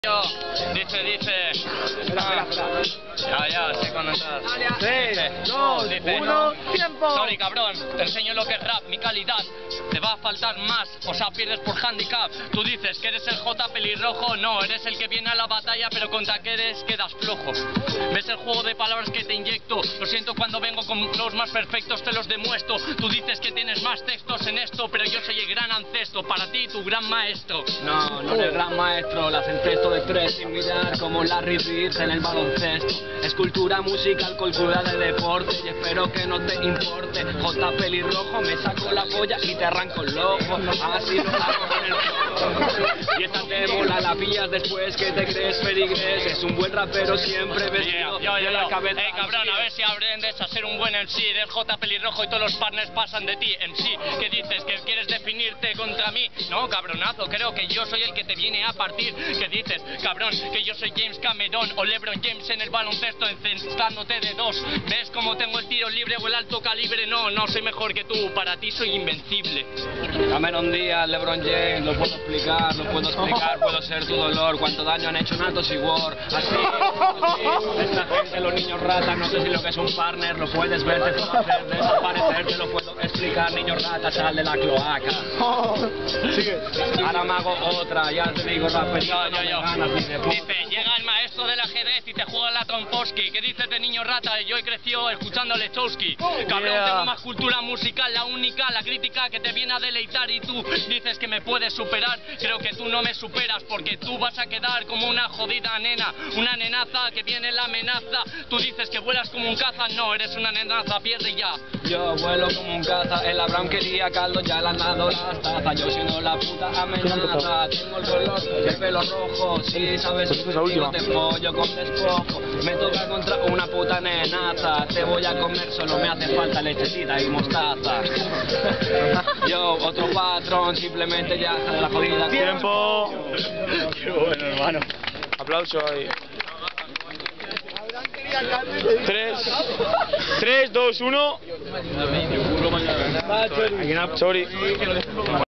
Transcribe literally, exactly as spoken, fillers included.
Dice, dice. Espera, espera, espera. Ya, ya, sé cuando estás. tres, dos, uno, tiempo. Sorry, cabrón, te enseño lo que es rap, mi calidad. Te va a faltar más, o sea, pierdes por handicap. Tú dices que eres el J pelirrojo, no, eres el que viene a la batalla, pero contra que eres quedas flojo. ¿Ves el juego de palabras que te inyecto? Lo siento cuando vengo con los más perfectos, te los demuestro. Tú dices que tienes más textos en esto, pero yo soy el gran ancestro, para ti, tu gran maestro. No, no eres gran maestro, las encesto de tres sin mirar como Larry Bird en el baloncesto. Escultura musical, cultura de deporte y espero que no te importe. J pelirrojo, me saco la polla y te arranco el ojo. Así lo hago con el flojo. Y esta te mola, la pillas después que te crees perigres. Es un buen rapero siempre vestido Yeah, yo, yo, de la yo. cabeza. Eh, cabrón, a ver si aprendes a ser un buen M C. Eres J pelirrojo y todos los partners pasan de ti. M C, ¿qué dices? ¿Que quieres definirte contra mí? No, cabronazo, creo que yo soy el que te viene a partir. ¿Qué dices? Cabrón, que yo soy James Cameron o LeBron James en el baloncesto encestándote de dos. ¿Ves cómo tengo el tiro libre o el alto calibre? No, no soy mejor que tú, para ti soy invencible. Cameron Díaz, LeBron James, lo puedo explicar, lo puedo explicar, puedo ser tu dolor. Cuánto daño han hecho Natos y War. Así, así, esta gente, los niños ratas, no sé si lo que es un partner, lo puedes ver, te puedo hacer desaparecer, te lo puedo explicar, niño rata, sal de la cloaca. Sigue. Ahora me hago otra, ya te digo, raperito, Yo, yo, yo. no me ganas ni de puta. Dice, llega el maestro del ajedrez y te juega la Tromposki. ¿Qué dices de niño rata? Yo he crecido escuchando a Lechowski. Cabrón, Yeah. tengo más cultura musical, la única, la crítica que te viene a deleitar. Y tú dices que me puedes superar. Creo que tú no me superas porque tú vas a quedar como una jodida nena. Una nenaza que viene la amenaza. Tú dices que vuelas como un caza. No, eres una nenaza, pierde ya. Yo vuelo como un caza, el Abraham quería caldo, ya le han dado las tazas. Yo siendo la puta amenaza, tengo el color de pelo rojo. Si sabes Pues esa es la última. te pollo con despojo. Me toca contra una puta nenaza. Te voy a comer, solo me hace falta lechecita y mostaza. Yo, otro patrón, simplemente ya está de la jodida. Tiempo. Qué bueno, hermano. Aplauso ahí. tres, tres, dos, uno. Sorry.